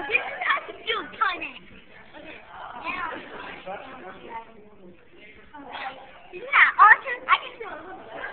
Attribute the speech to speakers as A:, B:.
A: This is how to do Tony. Yeah, awesome. I can do it.